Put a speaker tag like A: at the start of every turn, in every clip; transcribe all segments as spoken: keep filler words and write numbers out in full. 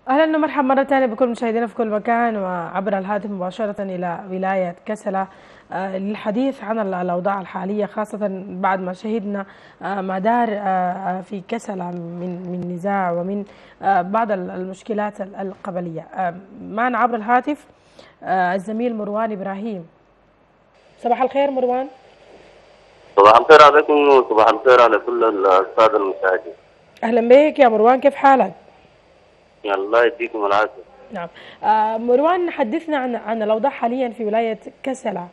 A: أهلا ومرحبا مرة ثانية بكل مشاهدينا في كل مكان وعبر الهاتف مباشرة إلى ولاية كسلة آه، للحديث عن ال- الأوضاع الحالية، خاصة بعد ما شهدنا آه، ما دار آه، آه، في كسلة من من نزاع ومن آه، بعض ال- المشكلات ال- القبلية. آه، معنا عبر الهاتف آه، الزميل مروان إبراهيم. صباح الخير مروان.
B: صباح الخير عليكم وصباح الخير على كل السادة المشاهدين.
A: أهلا بك يا مروان، كيف حالك؟
B: الله يديكم العافية.
A: نعم. آه، مروان، حدثنا عن عن الأوضاع حاليا في ولاية كسلة.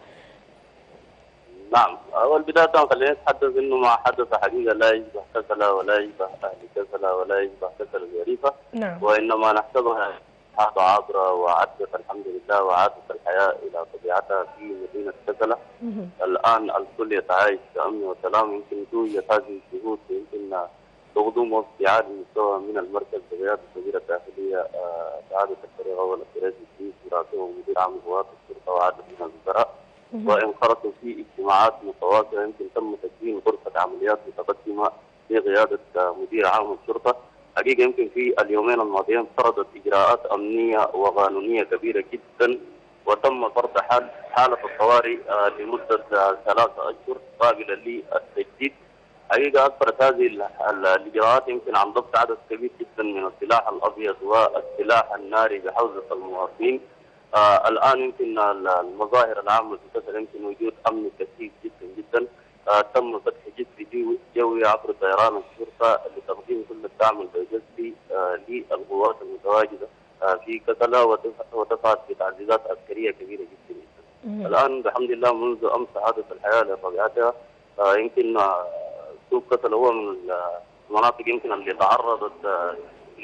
B: نعم، أول بداية خلينا نتحدث إنه ما حدث حقيقة لا يشبه كسلة ولا يشبه أهل كسلة ولا يشبه كسلة الشريفة،
A: نعم.
B: وإنما نحسبها حاجة عابرة وعدت الحمد لله وعادت الحياة إلى طبيعتها في مدينة كسلة.
A: مهم.
B: الآن الكل يتعايش بأمن وسلام. يمكن توجد هذه الشهود يمكن تقدم وفد عالي المستوى من المركز بقيادة الوزير الداخلية آه، سعادة الفريق أول الفريق في رئاسه مدير عام قوات الشرطة وعدد من الوزراء،
A: مهم.
B: وانخرطوا في اجتماعات متواصلة. يمكن تم تكوين غرفة عمليات متقدمة في قيادة آه، مدير عام الشرطة. حقيقة يمكن في اليومين الماضيين فرضت إجراءات أمنية وقانونية كبيرة جدا، وتم فرض حال حالة الطوارئ آه، لمدة آه، ثلاثة أشهر قابلة للتجديد. حقيقة أثرت هذه ال- ال- الإجراءات يمكن عن ضبط عدد كبير جدا من السلاح الأبيض والسلاح الناري بحوزة المواطنين. آه الآن يمكن ال- المظاهر العامة في كسر يمكن وجود أمن كثير جدا جدا. آه تم فتح جسر جو- جوي عبر طيران الشرطة لتقديم كل الدعم الجسدي آه للقوات المتواجدة آه في كسلة، وتف- وتفعل بتعزيزات عسكرية كبيرة جدا جدا.
A: مهم.
B: الآن بحمد الله منذ أمس عادت الحياة لطبيعتها. آه يمكن آه، سوق كسل هو من المناطق يمكن اللي تعرضت آه،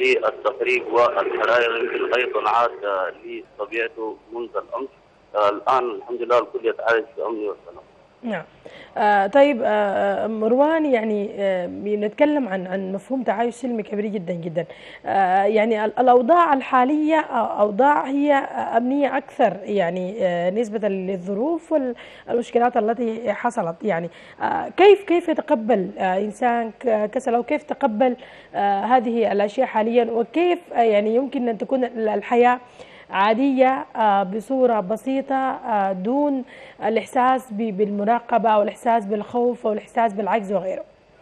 B: للتخريب والحرائق، يمكن ايضا عاد آه، لطبيعته منذ الامس. آه، الان الحمد لله الكل يتعايش بامن وسلام.
A: نعم. آه طيب، آه آه، مروان، يعني آه بنتكلم عن عن مفهوم تعايش سلمي كبير جدا جدا. آه يعني ال- الأوضاع الحالية آه، أوضاع هي آه، أمنية أكثر، يعني آه نسبة للظروف والمشكلات التي حصلت. يعني آه كيف كيف يتقبل آه إنسان ك- كسل، أو كيف تقبل آه هذه الأشياء حاليا، وكيف آه يعني يمكن أن تكون الحياة عادية آه، بصورة بسيطة، آه، دون الإحساس ب- بالمراقبة أو الإحساس بالخوف أو الإحساس بالعجز وغيره.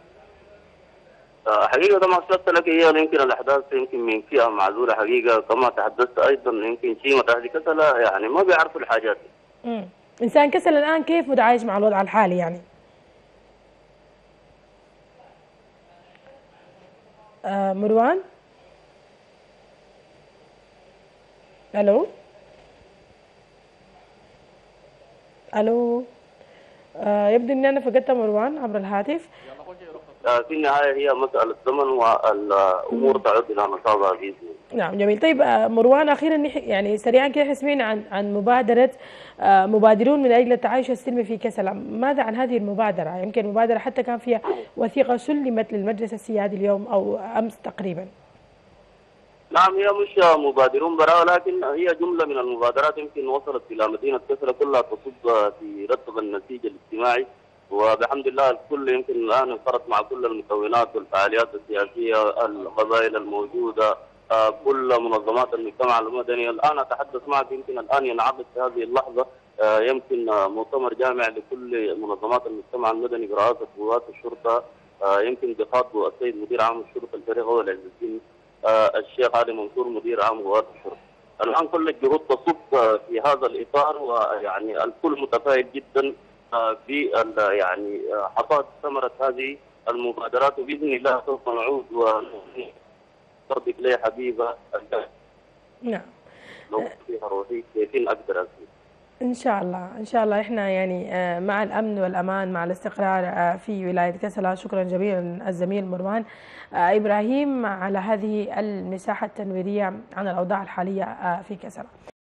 B: آه، حقيقه كما اشرت لك هي يمكن الاحداث يمكن من فئه معزوله. حقيقه كما تحدثت ايضا يمكن شيمه اهل كسلة يعني ما بيعرفوا الحاجات دي.
A: مم. إنسان كسل الآن كيف متعايش مع الوضع الحالي يعني؟ آه، مروان. ألو. ألو. آه، يبدو أني أنا فقدت مروان عبر الهاتف.
B: آه، في النهايه هي مساله زمن والامور تعود الى نصابها باذن الله.
A: نعم، جميل. طيب آه، مروان، أخيرا نح- يعني سريعا كده سمعنا عن عن مبادرة آه، مبادرون من أجل التعايش السلمي في كسل. ماذا عن هذه المبادرة؟ يمكن المبادرة حتى كان فيها وثيقة سلمت للمجلس السيادي اليوم أو أمس تقريبا.
B: نعم، هي مش مبادرون براءة، ولكن هي جملة من المبادرات يمكن وصلت إلى مدينة كسلة كلها تصب في رتب النسيج الاجتماعي. وبحمد الله الكل يمكن الآن انخرط مع كل المكونات والفعاليات السياسية، القبائل الموجودة، آه، كل منظمات المجتمع المدني. الآن أتحدث معك يمكن الآن ينعقد في هذه اللحظة آه، يمكن آه، مؤتمر جامع لكل منظمات المجتمع المدني برئاسة قوات الشرطة، آه، يمكن بخاطبه السيد مدير عام الشرطة الفريق أول عز الدين آه، الشيخ علي منصور مدير عام قوات الشرطه. الان كل الجهود تصب آه، في هذا الاطار، ويعني الكل متفائل جدا آه، ب يعني آه، حصاد ثمره هذه المبادرات، وباذن الله سوف نعود ونرضك لي حبيبه
A: نعم.
B: لو فيها روحي كيفين اقدر اسوي.
A: إن شاء الله، إن شاء الله إحنا يعني آه، مع الأمن والأمان، مع الاستقرار آه، في ولاية كسلة. شكرا جزيلا الزميل مروان آه، إبراهيم على هذه المساحة التنويرية عن الأوضاع الحالية آه، في كسلة.